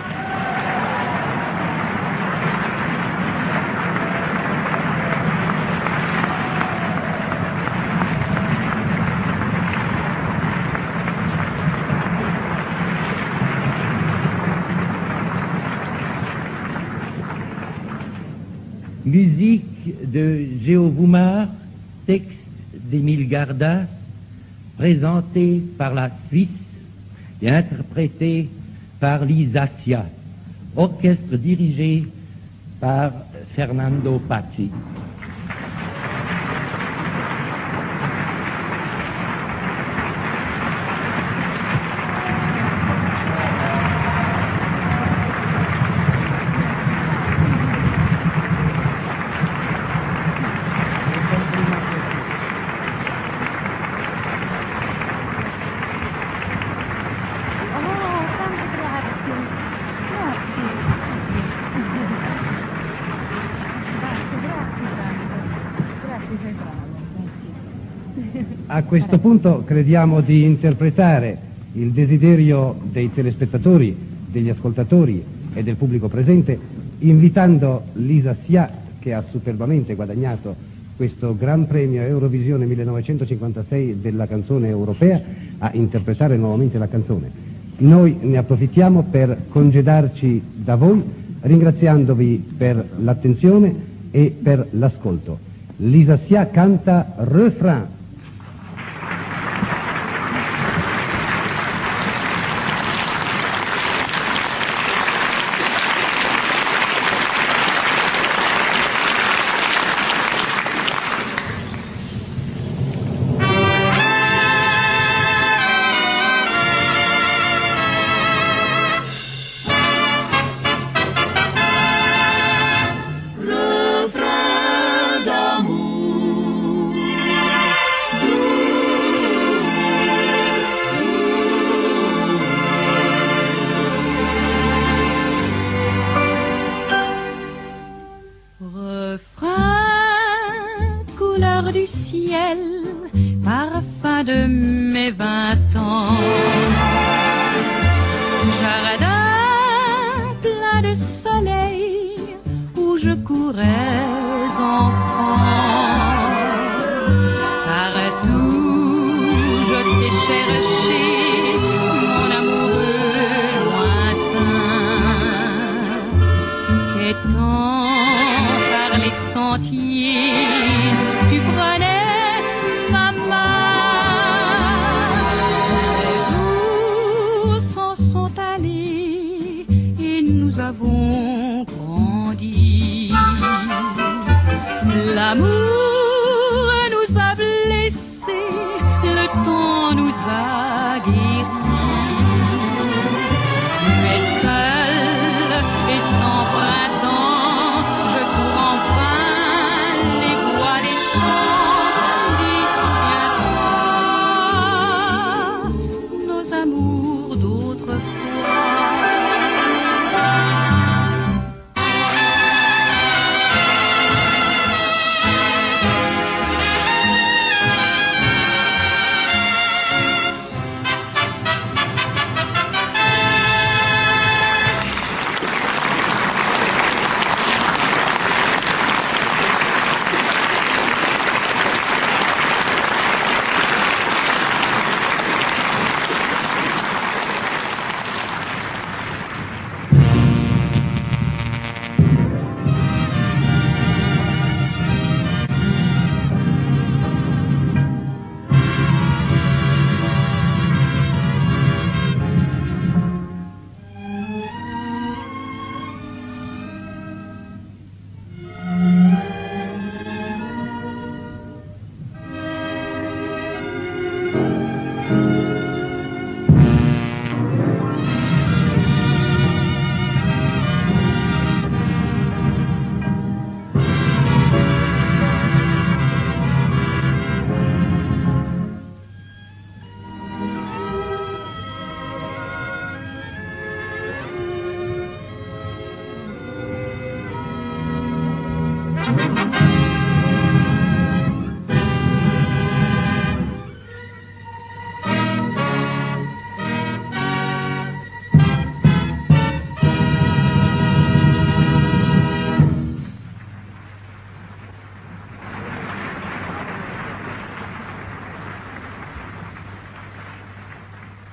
Musique de Géo Woumar, texte d'Émile Gardas, présenté par la Suisse et interprété par Lisa Sia, orchestre dirigé par Fernando Pacci. A questo punto crediamo di interpretare il desiderio dei telespettatori, degli ascoltatori e del pubblico presente, invitando Lisa Sia, che ha superbamente guadagnato questo Gran Premio Eurovisione 1956 della canzone europea, a interpretare nuovamente la canzone. Noi ne approfittiamo per congedarci da voi, ringraziandovi per l'attenzione e per l'ascolto. Lisa Sia canta Refrain. Du ciel, parfum de mes 20 ans, jardin plein de soleil où je courais enfant. Partout je t'ai cherché, mon amoureux lointain, quêtant par les sentiers. Tu prenais ma main, les jours s'en sont allés et nous avons grandi. L'amour nous a blessés, le temps nous a guéris. Mais seul et sans printemps, je cours enfin les bois des champs. Dis, souviens-toi nos amours d'autrefois.